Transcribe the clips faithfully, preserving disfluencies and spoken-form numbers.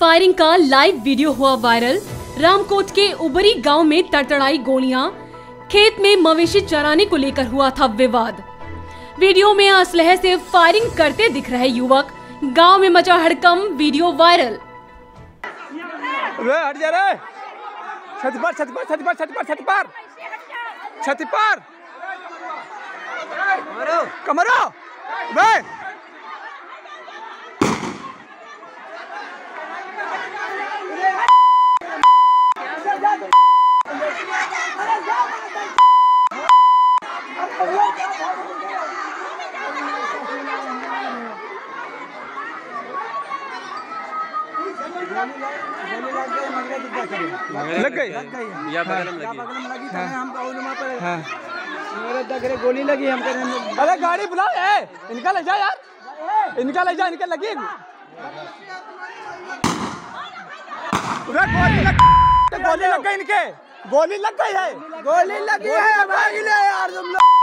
Firing का live video हुआ viral. Ramkot के उबरी गांव में तड़तड़ाई गोलियां, खेत में मवेशी चराने को लेकर हुआ था विवाद। वीडियो में असलहे से फायरिंग करते दिख रहे युवक, गांव में मचा हड़कंप, वीडियो वायरल। हट जा रे, छत पर छत पर छत पर छत पर छत पर छत पर कमरो कमरो बे लग गई या बगल में लगी था। हम मेरे दगरे गोली लगी हम। अरे गाड़ी बुलाओ, ए इनका ले जा यार, इनका ले जा, इनका लगी। गोली लग गोली लग गई इनके, गोली लग गई है, गोली लगी है भाग ले यार तुम लोग।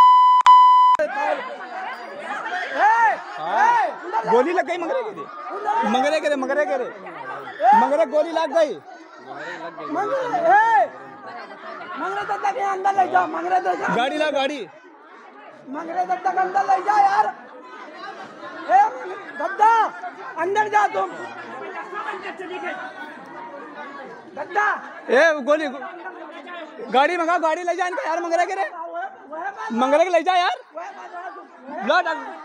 गोली लग गई मंगरे के मंगरे के मंगरे के मंगरे गोली लग गई। मंगरे दत्ता के अंदर ले जाओ, मंगरे दत्ता गाड़ी ला गाड़ी, मंगरे दत्ता के अंदर ले जा यार। ए दत्ता अंदर जा तुम, दत्ता ए गोली गाड़ी मंगा, गाड़ी ले जा इनका यार। मंगरे के रे मंगरे के ले जा यार। ब्लड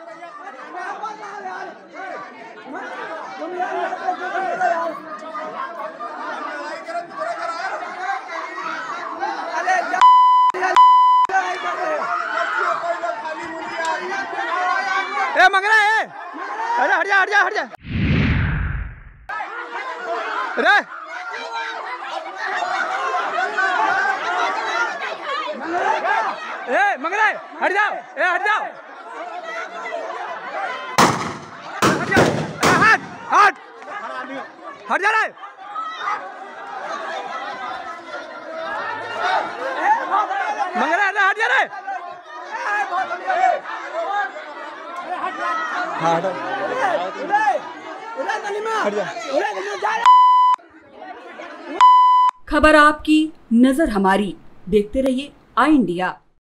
ए मंगरा है, अरे हट जा हट जा हट जा रे। ए मंगरा हट जाओ, ए हट जाओ, हट जा, हट हट हट जा रे। मंगरा हट जा रे। खबर आपकी, नजर हमारी। देखते रहिए आई इंडिया।